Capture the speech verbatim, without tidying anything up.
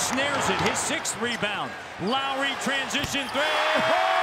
snares it. His sixth rebound. Lowry transition three.